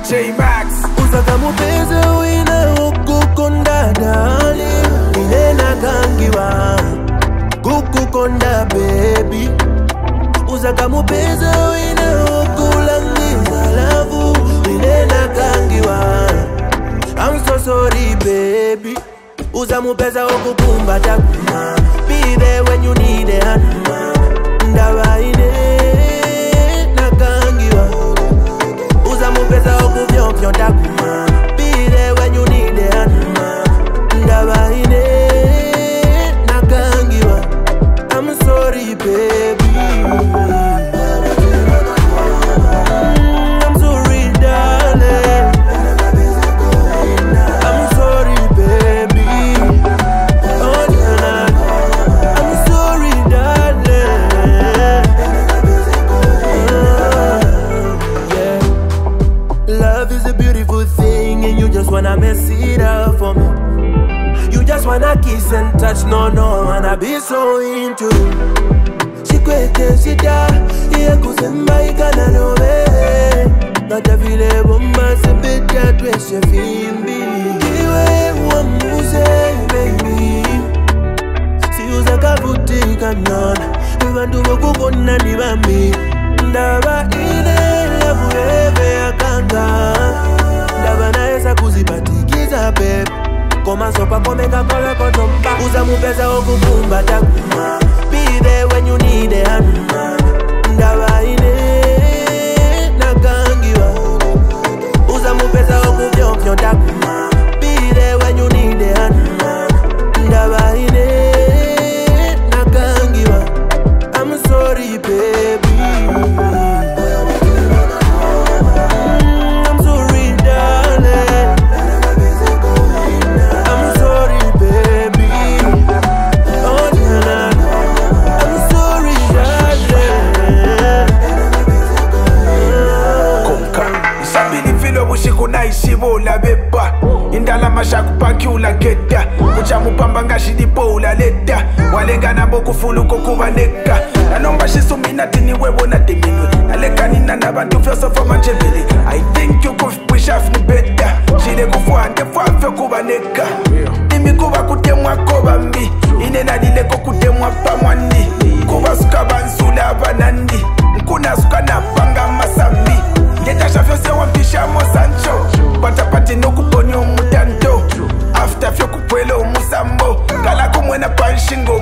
J-Max. Usaka mupeza wina ukukonda dali Inena kangiwa kukukonda baby. Usaka mupeza wina ukulangiza lavu Inena kangiwa I'm so sorry baby. Uza mupeza ukukumba takuma Be there when you need it Ndawa ine nakangiwa Uza mupeza okuvyonkyo takuma Be there when you need it Ndawa ine nakangiwa I'm sorry baby. I'm sorry darling. I'm sorry baby. Oh nah. I'm sorry darling. Yeah. Love is a beautiful thing and you just wanna mess it up for me. You just wanna kiss and touch, no, wanna be so into you. Shikwete shida, iye kuzemba ikana nowe Nata vile bomba sebetia tweshe fimbi Iwe uamuze baby. Si kavuti kanona Ivandu wakukona ni bambi Ndaba ine labu ebe akanga Ndaba naesa kuzipatikiza babe Koma sopa komeka kore kotomba Uza mupeza okubumba takuma Be there when you need it Ndawa ine nakangiwa Uza mupeza okubyonkyo takuma Be there when you need it Ndawa ine nakangiwa I'm sorry baby. Shibola beba indala mashaku pakyula geta kucha mupamba ngashilipola leta walenga nabo kufulu kokubaneka nanomba shisumina tini webo na teminwe nalekanina nabantu fyosofa manchevele I think you could push off me better shile kufuande fwafyo kubaneka imi kuba kutemwa koba mbi inena lileko kutemwa pamwandi kuba suka bansula abanandi nkuna suka napanga masambi ngetasha fyose wampisha mosancho patapati nokuponyo mutanto after fyo kupwelo musambo kala kumwena panshingo